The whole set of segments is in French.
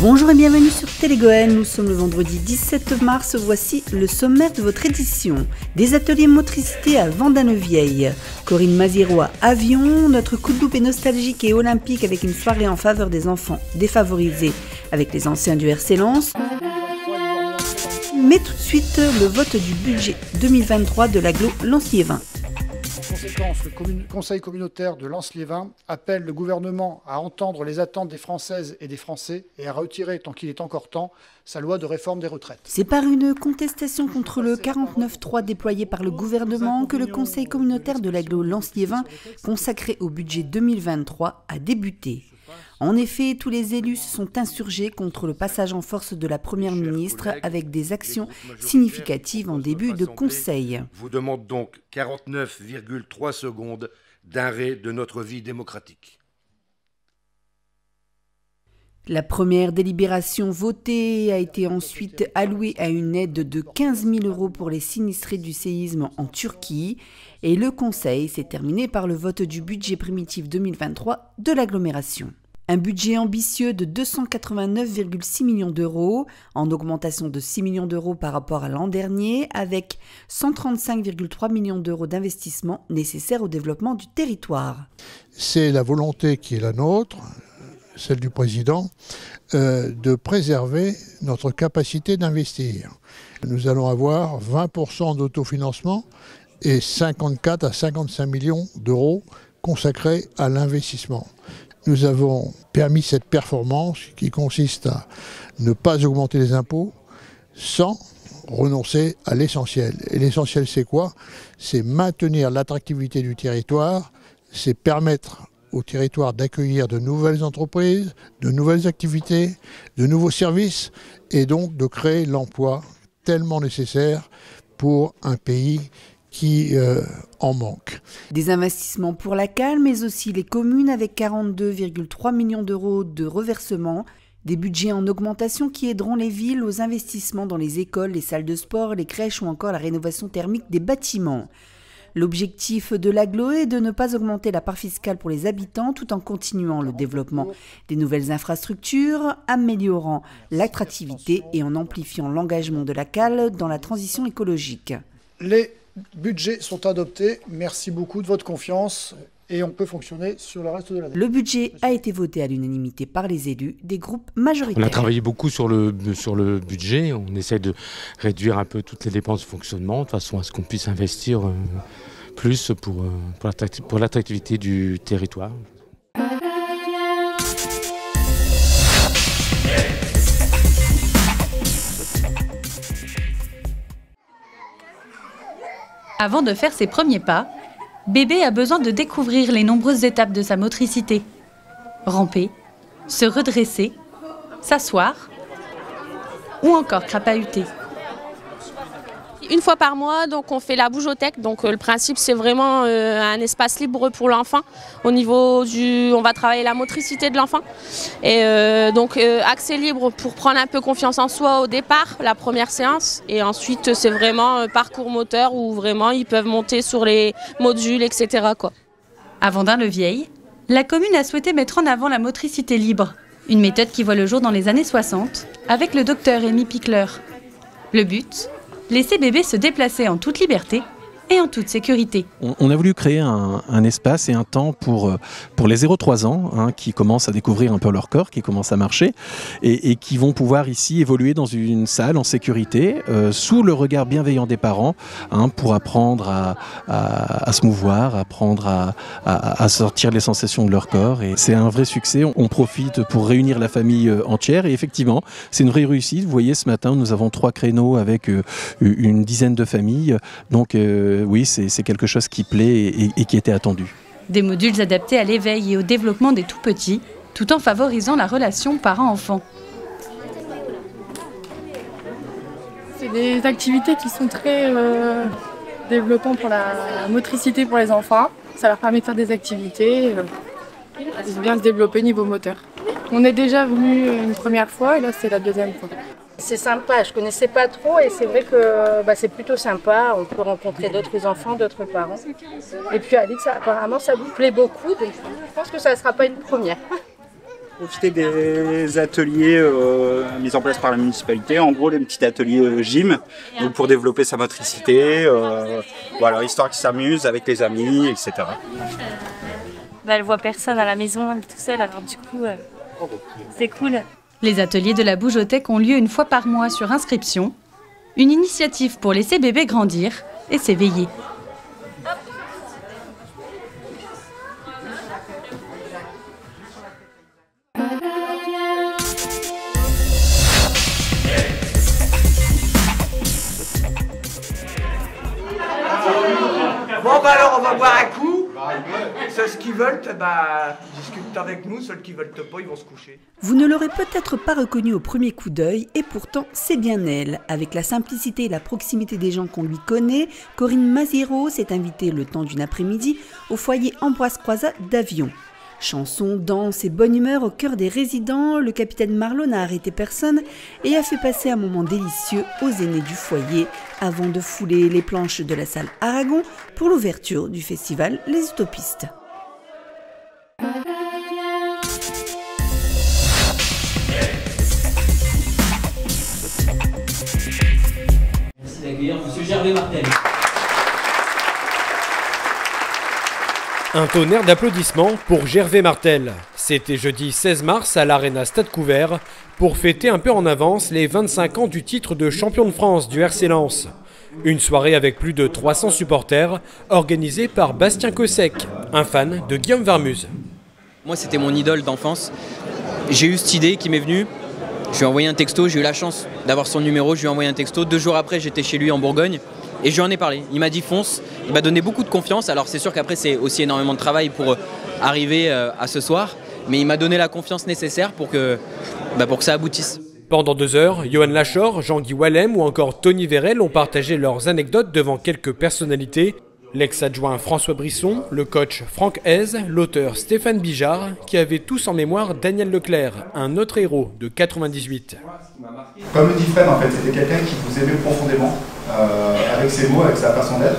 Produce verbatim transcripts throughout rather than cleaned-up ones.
Bonjour et bienvenue sur Télégoël, nous sommes le vendredi dix-sept mars, voici le sommaire de votre édition. Des ateliers motricité à Vendanne-Vieille, Corinne Maziero à Avion, notre coup de loupe est nostalgique et olympique avec une soirée en faveur des enfants défavorisés avec les anciens du R C Lens. Mais tout de suite, le vote du budget deux mille vingt-trois de l'agglo Lens-Liévin. En conséquence, le Conseil communautaire de Lens-Liévin appelle le gouvernement à entendre les attentes des Françaises et des Français et à retirer, tant qu'il est encore temps, sa loi de réforme des retraites. C'est par une contestation contre le quarante-neuf trois déployé par le gouvernement que le Conseil communautaire de l'agglo Lens-Liévin, consacré au budget deux mille vingt-trois, a débuté. En effet, tous les élus se sont insurgés contre le passage en force de la Première ministre avec des actions significatives en début de conseil. Vous demande donc quarante-neuf virgule trois secondes d'arrêt de notre vie démocratique. La première délibération votée a été ensuite allouée à une aide de quinze mille euros pour les sinistrés du séisme en Turquie. Et le conseil s'est terminé par le vote du budget primitif deux mille vingt-trois de l'agglomération. Un budget ambitieux de deux cent quatre-vingt-neuf virgule six millions d'euros, en augmentation de six millions d'euros par rapport à l'an dernier, avec cent trente-cinq virgule trois millions d'euros d'investissement nécessaires au développement du territoire. C'est la volonté qui est la nôtre, celle du président, euh, de préserver notre capacité d'investir. Nous allons avoir vingt pour cent d'autofinancement et cinquante-quatre à cinquante-cinq millions d'euros consacrés à l'investissement. Nous avons permis cette performance qui consiste à ne pas augmenter les impôts sans renoncer à l'essentiel. Et l'essentiel, c'est quoi? C'est maintenir l'attractivité du territoire, c'est permettre au territoire d'accueillir de nouvelles entreprises, de nouvelles activités, de nouveaux services et donc de créer l'emploi tellement nécessaire pour un pays qui euh, en manque. Des investissements pour la Cale, mais aussi les communes avec quarante-deux virgule trois millions d'euros de reversement, des budgets en augmentation qui aideront les villes aux investissements dans les écoles, les salles de sport, les crèches ou encore la rénovation thermique des bâtiments. L'objectif de l'agglo est de ne pas augmenter la part fiscale pour les habitants tout en continuant le développement des nouvelles infrastructures, améliorant l'attractivité et en amplifiant l'engagement de la Cale dans la transition écologique. Les budgets sont adoptés. Merci beaucoup de votre confiance et on peut fonctionner sur le reste de l'année. Le budget a été voté à l'unanimité par les élus des groupes majoritaires. On a travaillé beaucoup sur le, sur le budget. On essaie de réduire un peu toutes les dépenses de fonctionnement de façon à ce qu'on puisse investir euh, plus pour, euh, pour l'attractivité du territoire. Avant de faire ses premiers pas, bébé a besoin de découvrir les nombreuses étapes de sa motricité. Ramper, se redresser, s'asseoir ou encore crapahuter. Une fois par mois, donc on fait la bougeothèque. Donc euh, le principe, c'est vraiment euh, un espace libre pour l'enfant. Au niveau du, on va travailler la motricité de l'enfant. Et euh, donc euh, accès libre pour prendre un peu confiance en soi au départ, la première séance. Et ensuite, c'est vraiment euh, parcours moteur où vraiment ils peuvent monter sur les modules, et cetera quoi. À Vendanne-le-Vieille, la commune a souhaité mettre en avant la motricité libre, une méthode qui voit le jour dans les années soixante, avec le docteur Amy Pickler. Le but, laisser bébé se déplacer en toute liberté et en toute sécurité. On, on a voulu créer un, un espace et un temps pour, pour les zéro trois ans hein, qui commencent à découvrir un peu leur corps, qui commencent à marcher et, et qui vont pouvoir ici évoluer dans une salle en sécurité euh, sous le regard bienveillant des parents hein, pour apprendre à, à, à se mouvoir, apprendre à, à, à sortir les sensations de leur corps. Et c'est un vrai succès. On, on profite pour réunir la famille entière et effectivement, c'est une vraie réussite. Vous voyez, ce matin, nous avons trois créneaux avec euh, une dizaine de familles. Donc, euh, oui, c'est quelque chose qui plaît et, et qui était attendu. Des modules adaptés à l'éveil et au développement des tout-petits, tout en favorisant la relation parent-enfant. C'est des activités qui sont très euh, développantes pour la motricité pour les enfants. Ça leur permet de faire des activités, euh, ils bien se développer niveau moteur. On est déjà venu une première fois et là c'est la deuxième fois. C'est sympa, je ne connaissais pas trop et c'est vrai que bah, c'est plutôt sympa, on peut rencontrer d'autres enfants, d'autres parents. Et puis Alix, apparemment ça vous plaît beaucoup, donc je pense que ça ne sera pas une première. Profiter des ateliers euh, mis en place par la municipalité, en gros les petits ateliers euh, gym, donc pour développer sa motricité, euh, voilà, histoire qu'il s'amuse avec les amis, et cetera. Bah, elle voit personne à la maison, elle est toute seule, alors du coup, euh, c'est cool. Les ateliers de la Bougeothèque ont lieu une fois par mois sur inscription. Une initiative pour laisser bébé grandir et s'éveiller. Bon bah alors on va boire un coup. Ceux qui veulent, bah, discutent avec nous. Ceux qui veulent pas, ils vont se coucher. Vous ne l'aurez peut-être pas reconnue au premier coup d'œil, et pourtant c'est bien elle. Avec la simplicité et la proximité des gens qu'on lui connaît, Corinne Maziero s'est invitée le temps d'une après-midi au foyer Ambroise Croizat d'Avion. Chansons, danse et bonne humeur au cœur des résidents, le capitaine Marlot n'a arrêté personne et a fait passer un moment délicieux aux aînés du foyer avant de fouler les planches de la salle Aragon pour l'ouverture du festival Les Utopistes. Merci d'accueillir M. Gervais Martel. Un tonnerre d'applaudissements pour Gervais Martel. C'était jeudi seize mars à l'Arena Stade Couvert pour fêter un peu en avance les vingt-cinq ans du titre de champion de France du R C Lens. Une soirée avec plus de trois cents supporters organisée par Bastien Cossec, un fan de Guillaume Varmuz. Moi c'était mon idole d'enfance. J'ai eu cette idée qui m'est venue. Je lui ai envoyé un texto, j'ai eu la chance d'avoir son numéro, je lui ai envoyé un texto. Deux jours après j'étais chez lui en Bourgogne. Et je lui en ai parlé, il m'a dit fonce, il m'a donné beaucoup de confiance, alors c'est sûr qu'après c'est aussi énormément de travail pour arriver à ce soir, mais il m'a donné la confiance nécessaire pour que, bah pour que ça aboutisse. Pendant deux heures, Johan Lachor, Jean-Guy Wallem ou encore Tony Vérel ont partagé leurs anecdotes devant quelques personnalités. L'ex-adjoint François Brisson, le coach Franck Hez, l'auteur Stéphane Bijard, qui avaient tous en mémoire Daniel Leclerc, un autre héros de quatre-vingt-dix-huit. Comme le dit Fred, en fait, c'était quelqu'un qui vous aimait profondément, euh, avec ses mots, avec sa façon d'être.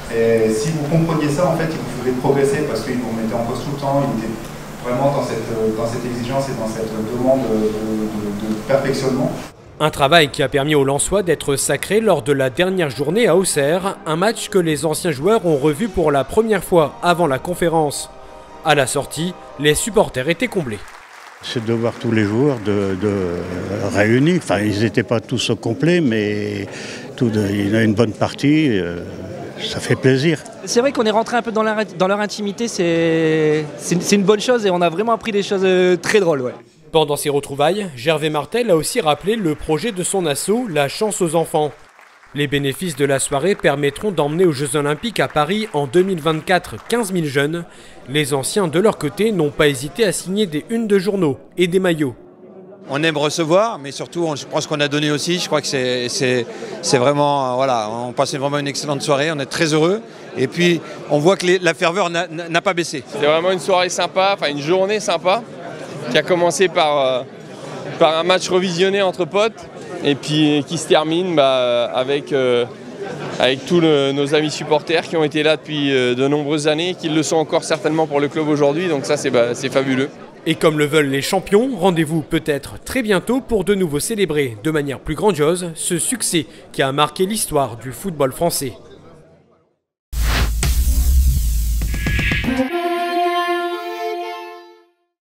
Et si vous compreniez ça, en fait, il vous faisait progresser parce qu'il vous mettait en pause tout le temps, il était vraiment dans cette, dans cette exigence et dans cette demande de, de, de perfectionnement. Un travail qui a permis aux Lensois d'être sacrés lors de la dernière journée à Auxerre, un match que les anciens joueurs ont revu pour la première fois avant la conférence. À la sortie, les supporters étaient comblés. C'est de voir tous les joueurs de, de réunis, enfin ils n'étaient pas tous au complet, mais tout de, il y en a une bonne partie, euh, ça fait plaisir. C'est vrai qu'on est rentré un peu dans leur, dans leur intimité, c'est une bonne chose et on a vraiment appris des choses très drôles. Ouais. Pendant ces retrouvailles, Gervais Martel a aussi rappelé le projet de son asso, La Chance aux enfants. Les bénéfices de la soirée permettront d'emmener aux Jeux Olympiques à Paris en deux mille vingt-quatre quinze mille jeunes. Les anciens, de leur côté, n'ont pas hésité à signer des unes de journaux et des maillots. On aime recevoir, mais surtout, je pense qu'on a donné aussi. Je crois que c'est vraiment, voilà, on passait vraiment une excellente soirée, on est très heureux. Et puis, on voit que les, la ferveur n'a pas baissé. C'était vraiment une soirée sympa, enfin une journée sympa, qui a commencé par, euh, par un match revisionné entre potes et puis qui se termine bah, avec, euh, avec tous le, nos amis supporters qui ont été là depuis euh, de nombreuses années, qui le sont encore certainement pour le club aujourd'hui, donc ça c'est bah, fabuleux. Et comme le veulent les champions, rendez-vous peut-être très bientôt pour de nouveau célébrer de manière plus grandiose ce succès qui a marqué l'histoire du football français.